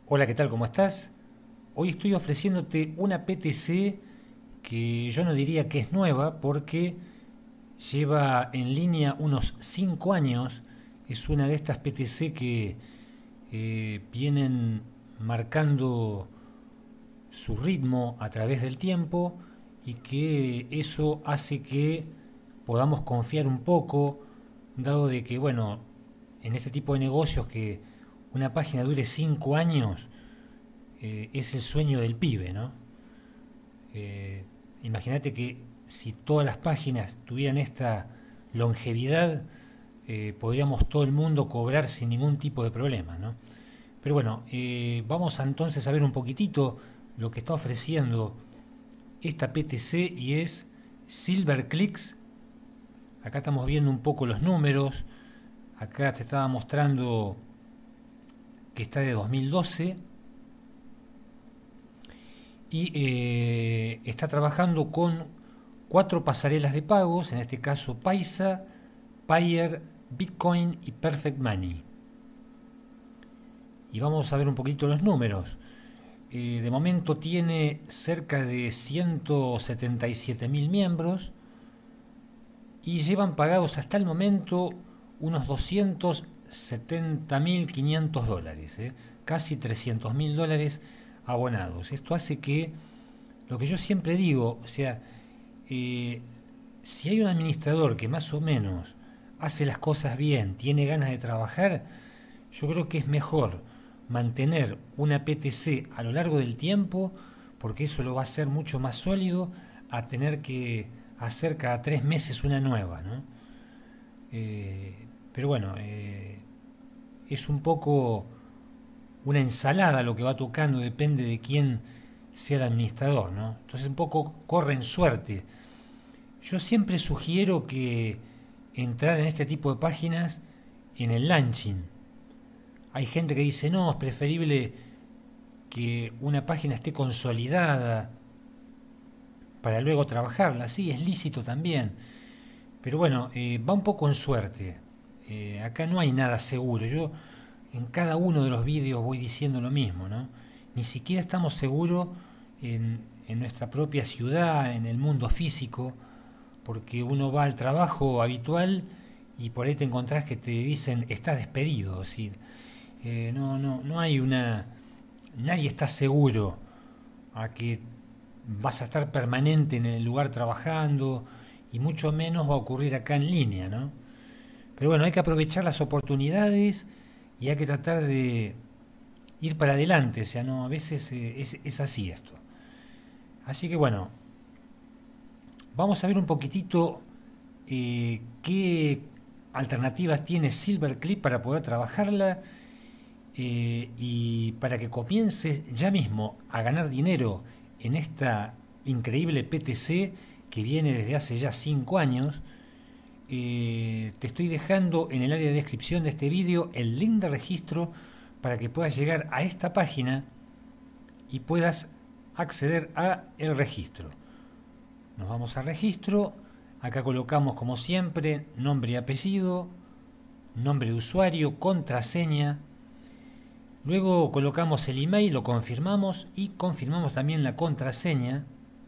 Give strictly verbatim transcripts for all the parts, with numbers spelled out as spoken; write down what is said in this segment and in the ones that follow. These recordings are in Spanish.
Hola, ¿qué tal? ¿Cómo estás? Hoy estoy ofreciéndote una P T C que yo no diría que es nueva porque lleva en línea unos cinco años. Es una de estas P T C que eh, vienen marcando su ritmo a través del tiempo y que eso hace que podamos confiar un poco, dado de que, bueno, en este tipo de negocios que una página dure cinco años eh, es el sueño del pibe, ¿no? Eh, Imagínate que si todas las páginas tuvieran esta longevidad, eh, podríamos todo el mundo cobrar sin ningún tipo de problema, ¿no? Pero bueno, eh, vamos a entonces a ver un poquitito lo que está ofreciendo esta P T C y es Silverclicks. Acá estamos viendo un poco los números. Acá te estaba mostrando que está de dos mil doce y eh, está trabajando con cuatro pasarelas de pagos, en este caso Paisa, Payer, Bitcoin y Perfect Money. Y vamos a ver un poquito los números. Eh, de momento tiene cerca de ciento setenta y siete mil miembros y llevan pagados hasta el momento unos doscientos setenta mil quinientos dólares, eh, casi trescientos mil dólares abonados. Esto hace que, lo que yo siempre digo, o sea, eh, si hay un administrador que más o menos hace las cosas bien, tiene ganas de trabajar, yo creo que es mejor mantener una P T C a lo largo del tiempo, porque eso lo va a hacer mucho más sólido a tener que hacer cada tres meses una nueva, ¿no? Eh, pero bueno, eh, es un poco una ensalada lo que va tocando, depende de quién sea el administrador, ¿no? Entonces un poco corren suerte. Yo siempre sugiero que entrar en este tipo de páginas en el launching. Hay gente que dice, no, es preferible que una página esté consolidada para luego trabajarla. Sí, es lícito también. Pero bueno, eh, va un poco en suerte. Eh, acá no hay nada seguro. Yo en cada uno de los vídeos voy diciendo lo mismo, ¿no? Ni siquiera estamos seguros en, en nuestra propia ciudad, en el mundo físico, porque uno va al trabajo habitual y por ahí te encontrás que te dicen estás despedido. Es decir, eh, no, no, no hay una... Nadie está seguro a que vas a estar permanente en el lugar trabajando y mucho menos va a ocurrir acá en línea, ¿no? Pero bueno, hay que aprovechar las oportunidades y hay que tratar de ir para adelante, o sea, no, a veces eh, es, es así esto. Así que bueno, vamos a ver un poquitito eh, qué alternativas tiene Silverclick para poder trabajarla eh, y para que comiences ya mismo a ganar dinero en esta increíble P T C que viene desde hace ya cinco años. Eh, te estoy dejando en el área de descripción de este vídeo el link de registro para que puedas llegar a esta página y puedas acceder a el registro. Nos vamos a registro, acá colocamos como siempre nombre y apellido, nombre de usuario, contraseña, luego colocamos el email, lo confirmamos y confirmamos también la contraseña.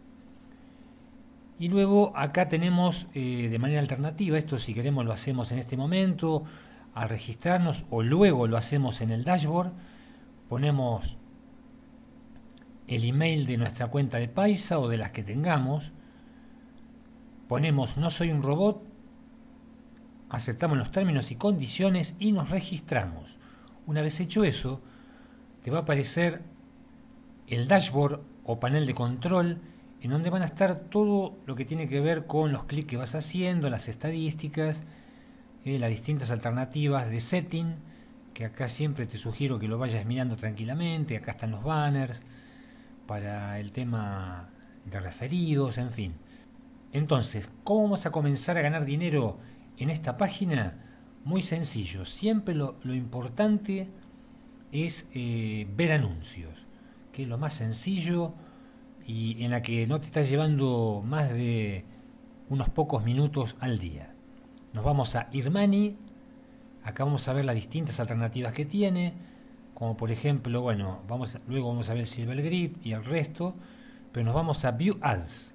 Y luego acá tenemos eh, de manera alternativa, esto si queremos lo hacemos en este momento, al registrarnos o luego lo hacemos en el dashboard, ponemos el email de nuestra cuenta de Paisa o de las que tengamos, ponemos no soy un robot, aceptamos los términos y condiciones y nos registramos. Una vez hecho eso, te va a aparecer el dashboard o panel de control en donde van a estar todo lo que tiene que ver con los clics que vas haciendo, las estadísticas, eh, las distintas alternativas de setting, que acá siempre te sugiero que lo vayas mirando tranquilamente. Acá están los banners para el tema de referidos, en fin. Entonces, ¿cómo vamos a comenzar a ganar dinero en esta página? Muy sencillo, siempre lo, lo importante es eh, ver anuncios, que es lo más sencillo y en la que no te está llevando más de unos pocos minutos al día. Nos vamos a Irmani, acá vamos a ver las distintas alternativas que tiene. como por ejemplo, bueno, vamos a, luego vamos a ver Silver Grid y el resto, pero nos vamos a View Ads.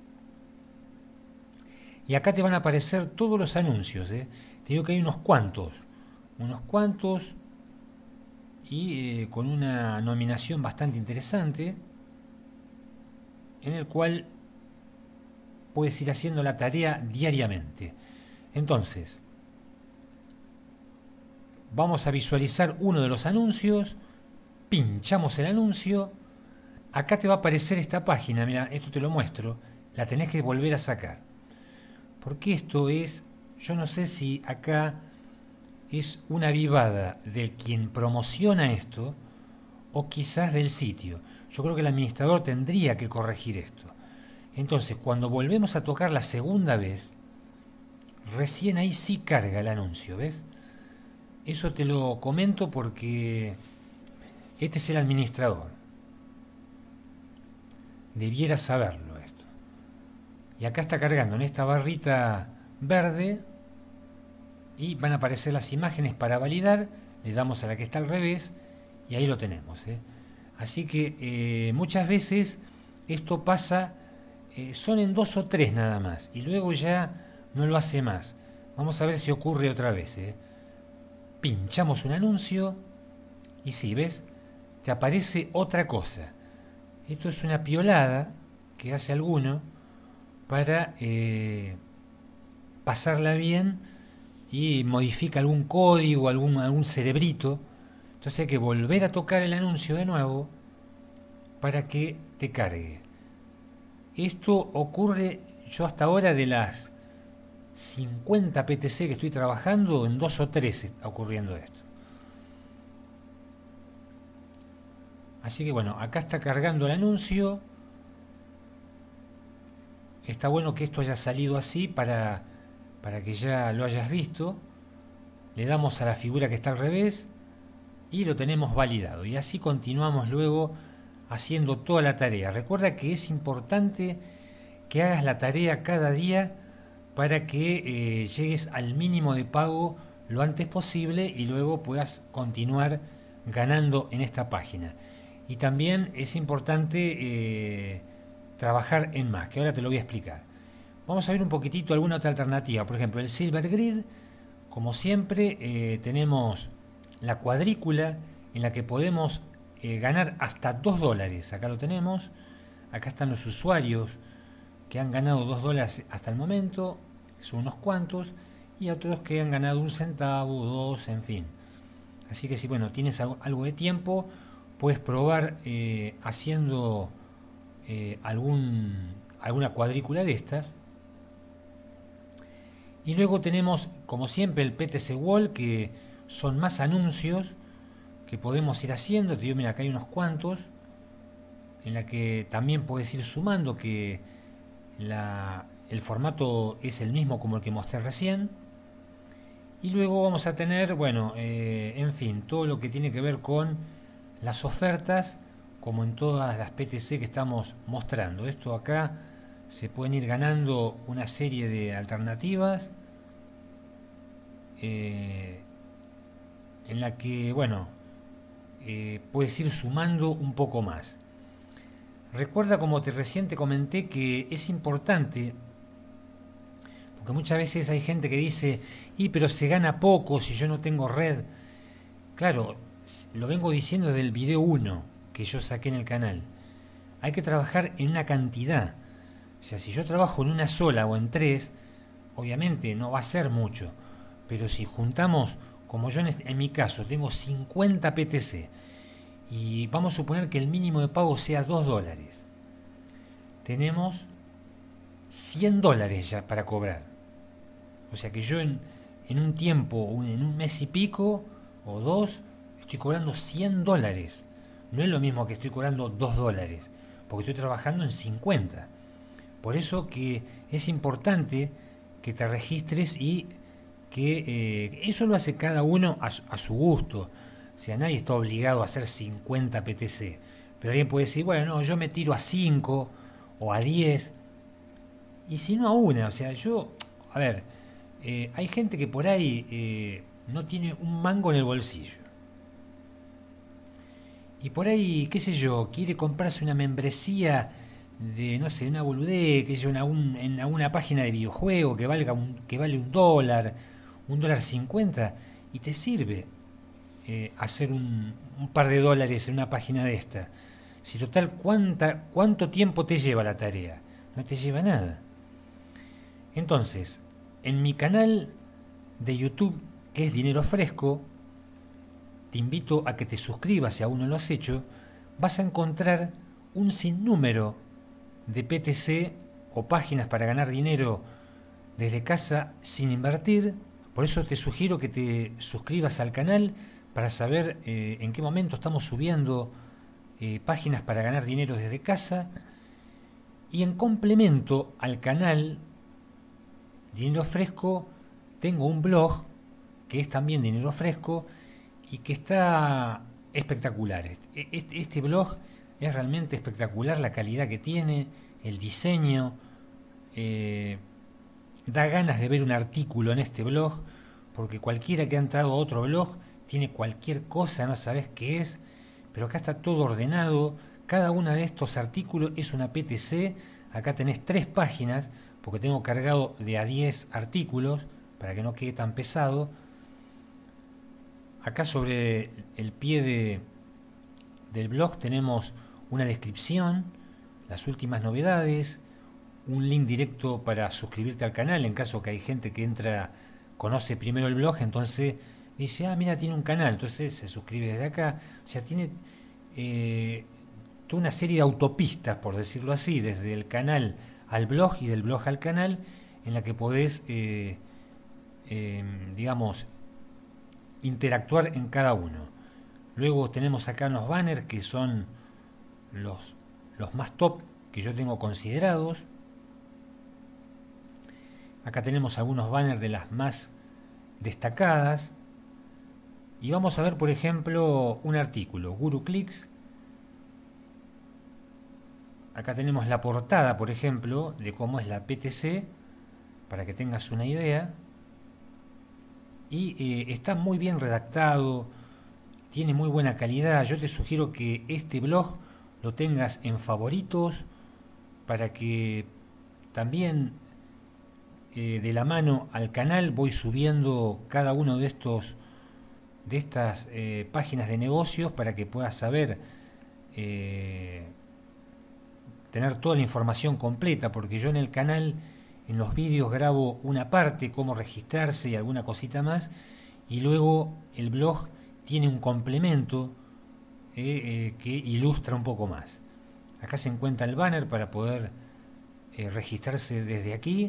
Y acá te van a aparecer todos los anuncios, ¿eh? Te digo que hay unos cuantos, unos cuantos, y eh, con una nominación bastante interesante, en el cual puedes ir haciendo la tarea diariamente. Entonces, vamos a visualizar uno de los anuncios, pinchamos el anuncio, acá te va a aparecer esta página, mira, esto te lo muestro, la tenés que volver a sacar. Porque esto es, yo no sé si acá es una vivada de quien promociona esto o quizás del sitio. Yo creo que el administrador tendría que corregir esto. Entonces, cuando volvemos a tocar la segunda vez, recién ahí sí carga el anuncio, ¿ves? Eso te lo comento porque este es el administrador. Debiera saberlo esto. Y acá está cargando en esta barrita verde y van a aparecer las imágenes para validar. Le damos a la que está al revés y ahí lo tenemos, ¿eh? Así que eh, muchas veces esto pasa, eh, son en dos o tres nada más y luego ya no lo hace más. Vamos a ver si ocurre otra vez, ¿eh? Pinchamos un anuncio y si ves, te aparece otra cosa. Esto es una piolada que hace alguno para eh, pasarla bien y modifica algún código, algún, algún cerebrito. Entonces hay que volver a tocar el anuncio de nuevo para que te cargue. Esto ocurre, yo hasta ahora de las cincuenta P T C que estoy trabajando, en dos o tres está ocurriendo esto. Así que bueno, acá está cargando el anuncio. Está bueno que esto haya salido así para, para que ya lo hayas visto. Le damos a la figura que está al revés y lo tenemos validado. Y así continuamos luego haciendo toda la tarea. Recuerda que es importante que hagas la tarea cada día para que eh, llegues al mínimo de pago lo antes posible y luego puedas continuar ganando en esta página. Y también es importante eh, trabajar en más, que ahora te lo voy a explicar. Vamos a ver un poquitito alguna otra alternativa. Por ejemplo, el Silver Grid, como siempre, eh, tenemos la cuadrícula en la que podemos eh, ganar hasta dos dólares. Acá lo tenemos. Acá están los usuarios que han ganado dos dólares hasta el momento, son unos cuantos, y otros que han ganado un centavo, dos, en fin. Así que si bueno, tienes algo de tiempo, puedes probar eh, haciendo eh, algún, alguna cuadrícula de estas. Y luego tenemos, como siempre, el P T C Wall, que son más anuncios que podemos ir haciendo. Te digo, mira, acá hay unos cuantos, en la que también puedes ir sumando, que la, el formato es el mismo como el que mostré recién. Y luego vamos a tener, bueno, eh, en fin, todo lo que tiene que ver con las ofertas, como en todas las P T C que estamos mostrando. Esto acá se pueden ir ganando una serie de alternativas eh, en la que, bueno, eh, puedes ir sumando un poco más. Recuerda, como te recién te comenté, que es importante, porque muchas veces hay gente que dice, y pero se gana poco si yo no tengo red. Claro, lo vengo diciendo desde el video uno que yo saqué en el canal. Hay que trabajar en una cantidad. O sea, si yo trabajo en una sola o en tres, obviamente no va a ser mucho. Pero si juntamos, como yo en, este, en mi caso, tengo cincuenta P T C, y vamos a suponer que el mínimo de pago sea dos dólares. Tenemos cien dólares ya para cobrar. O sea que yo en, en un tiempo, en un mes y pico, o dos, estoy cobrando cien dólares. No es lo mismo que estoy cobrando dos dólares, porque estoy trabajando en cincuenta. Por eso que es importante que te registres y que eh, eso lo hace cada uno a su, a su gusto. O sea, nadie está obligado a hacer cincuenta P T C. Pero alguien puede decir, bueno, no, yo me tiro a cinco o a diez. Y si no a una, o sea, yo, a ver, eh, hay gente que por ahí eh, no tiene un mango en el bolsillo. y por ahí, qué sé yo, quiere comprarse una membresía de, no sé, una boludez, qué sé yo, en, algún- en alguna página de videojuego que valga un, que vale un dólar, un dólar cincuenta, y te sirve eh, hacer un, un par de dólares en una página de esta. Si total, ¿cuánta, ¿cuánto tiempo te lleva la tarea? No te lleva nada. Entonces, en mi canal de YouTube, que es Dinero Fresco, te invito a que te suscribas si aún no lo has hecho. Vas a encontrar un sinnúmero de P T C o páginas para ganar dinero desde casa sin invertir. Por eso te sugiero que te suscribas al canal para saber eh, en qué momento estamos subiendo eh, páginas para ganar dinero desde casa. Y en complemento al canal Dinero Fresco, tengo un blog que es también Dinero Fresco y que está espectacular. Este, este blog es realmente espectacular, la calidad que tiene, el diseño. Eh, da ganas de ver un artículo en este blog, porque cualquiera que ha entrado a otro blog tiene cualquier cosa, no sabes qué es, pero acá está todo ordenado. Cada uno de estos artículos es una P T C. Acá tenés tres páginas, porque tengo cargado de a diez artículos, para que no quede tan pesado. Acá sobre el pie de, del blog tenemos una descripción, las últimas novedades, un link directo para suscribirte al canal en caso que hay gente que entra, conoce primero el blog, entonces dice, ah, mira, tiene un canal, entonces se suscribe desde acá. O sea, tiene eh, toda una serie de autopistas, por decirlo así, desde el canal al blog y del blog al canal, en la que podés, eh, eh, digamos, interactuar en cada uno. Luego tenemos acá unos banners que son los, los más top que yo tengo considerados. Acá tenemos algunos banners de las más destacadas. Y vamos a ver, por ejemplo, un artículo, GuruClicks. Acá tenemos la portada, por ejemplo, de cómo es la P T C, para que tengas una idea. Y eh, está muy bien redactado, tiene muy buena calidad. Yo te sugiero que este blog lo tengas en favoritos, para que también eh, de la mano al canal voy subiendo cada uno de estos de estas eh, páginas de negocios, para que puedas saber eh, tener toda la información completa, porque yo en el canal, en los vídeos, grabo una parte, cómo registrarse y alguna cosita más, y luego el blog tiene un complemento eh, eh, que ilustra un poco más. Acá se encuentra el banner para poder eh, registrarse desde aquí.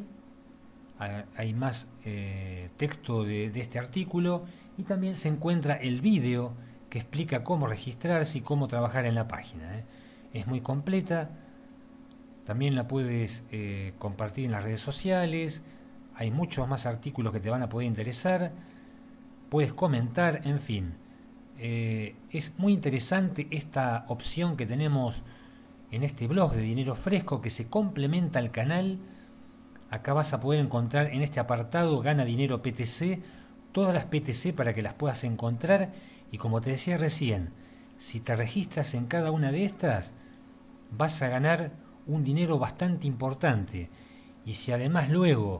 Hay más eh, texto de, de este artículo, y también se encuentra el vídeo que explica cómo registrarse y cómo trabajar en la página. ¿eh? Es muy completa. También la puedes eh, compartir en las redes sociales. Hay muchos más artículos que te van a poder interesar. Puedes comentar, en fin. Eh, es muy interesante esta opción que tenemos en este blog de Dinero Fresco, que se complementa al canal. Acá vas a poder encontrar en este apartado Gana Dinero P T C, todas las P T C para que las puedas encontrar. Y como te decía recién, si te registras en cada una de estas, vas a ganar un dinero bastante importante. Y si además luego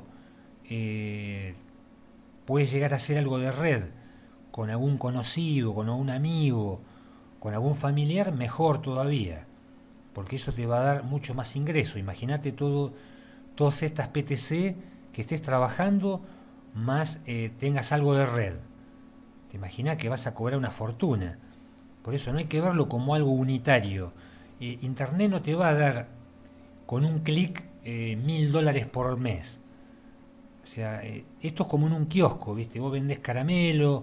eh, puedes llegar a hacer algo de red con algún conocido, con algún amigo, con algún familiar, mejor todavía, porque eso te va a dar mucho más ingreso. Imagínate todo, todas estas P T C que estés trabajando, más eh, tengas algo de red. Te imaginas que vas a cobrar una fortuna. Por eso no hay que verlo como algo unitario. Eh, Internet no te va a dar con un clic eh, mil dólares por mes. O sea, eh, esto es como en un kiosco, ¿viste? Vos vendés caramelo,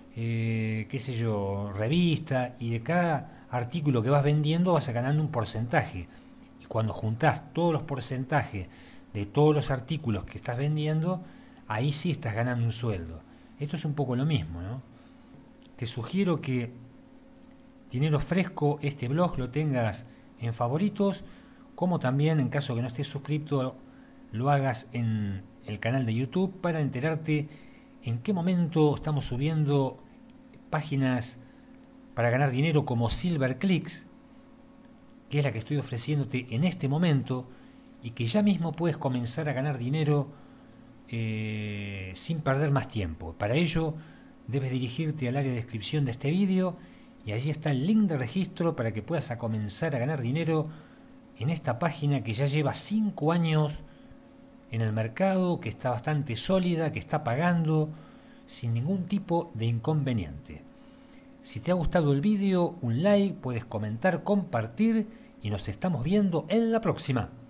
eh, qué sé yo, revista, y de cada artículo que vas vendiendo vas ganando un porcentaje. Y cuando juntás todos los porcentajes de todos los artículos que estás vendiendo, ahí sí estás ganando un sueldo. Esto es un poco lo mismo, ¿no? Te sugiero que Dinero Fresco, este blog, lo tengas en favoritos, como también, en caso que no estés suscrito, lo hagas en el canal de YouTube, para enterarte en qué momento estamos subiendo páginas para ganar dinero como SilverClicks, que es la que estoy ofreciéndote en este momento y que ya mismo puedes comenzar a ganar dinero eh, sin perder más tiempo. Para ello debes dirigirte al área de descripción de este vídeo y allí está el link de registro para que puedas a comenzar a ganar dinero en esta página que ya lleva cinco años en el mercado, que está bastante sólida, que está pagando sin ningún tipo de inconveniente. Si te ha gustado el vídeo, un like, puedes comentar, compartir y nos estamos viendo en la próxima.